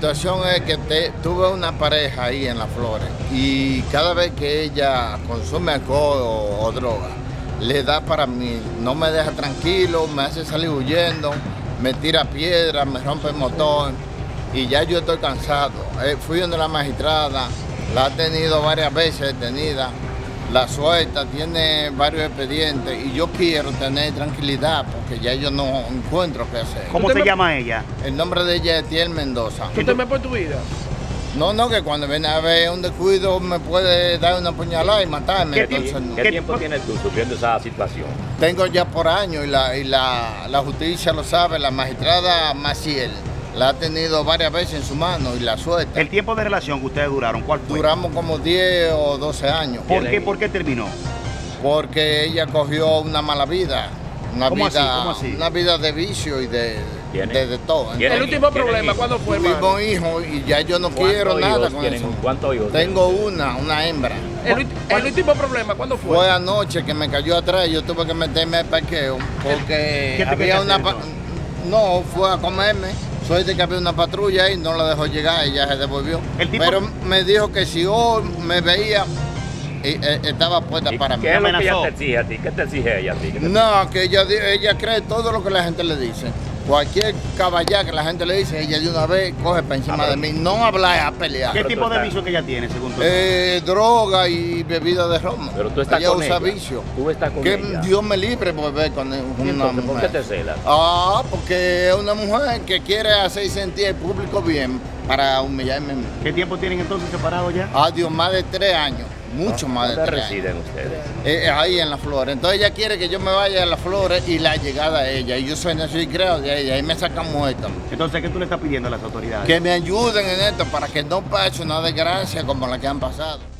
situación es que tuve una pareja ahí en Las Flores y cada vez que ella consume alcohol o droga, le da para mí, no me deja tranquilo, me hace salir huyendo, me tira piedras, me rompe el motor y ya yo estoy cansado. Fui donde la magistrada, la ha tenido varias veces detenida, la suelta, tiene varios expedientes y yo quiero tener tranquilidad porque ya yo no encuentro qué hacer. ¿Cómo se llama ella? El nombre de ella es Etiel Mendoza. ¿Tú temes por tu vida? No, que cuando viene a ver un descuido me puede dar una puñalada y matarme. ¿Qué tiempo tienes tú sufriendo esa situación? Tengo ya por años y la justicia lo sabe, la magistrada Maciel la ha tenido varias veces en su mano y la suelta. ¿El tiempo de relación que ustedes duraron, cuál fue? Duramos como 10 o 12 años. ¿Por qué terminó? Porque ella cogió una mala vida. ¿Cómo así? Una vida de vicio y de todo. ¿El último problema cuándo fue, hermano? Tuvimos hijos y ya yo no quiero nada con eso. ¿Cuántos hijos? Tengo una hembra. ¿El último problema cuándo fue? Fue anoche que me cayó atrás y yo tuve que meterme al parqueo porque había una... No, fue a comerme. Suerte que había una patrulla y no la dejó llegar, ella se devolvió. Pero me dijo que si hoy me veía, estaba puesta para mí. ¿Qué es lo que ella te exige a ti? ¿Qué te exige ella a ti? No, que ella cree todo lo que la gente le dice. Cualquier caballá que la gente le dice, ella de una vez coge para encima de mí. No hablar, a pelear. ¿Qué tipo de vicio que ella tiene, según tú? Droga y bebida de Roma. Pero tú estás ella con usa ella. vicio. Tú estás con que ella. Dios me libre por ver con una mujer. ¿Por qué te celas? Porque es una mujer que quiere hacer sentir al público bien para humillarme. ¿Qué tiempo tienen entonces separados ya? Dios, más de 3 años. Mucho más de 3 años. ¿Dónde residen ustedes? Ahí en Las Flores. Entonces ella quiere que yo me vaya a Las Flores y la llegada a ella. Y yo soy creo de ella. Y me sacan muerta. Entonces, ¿qué tú le estás pidiendo a las autoridades? Que me ayuden en esto para que no pase una desgracia como la que han pasado.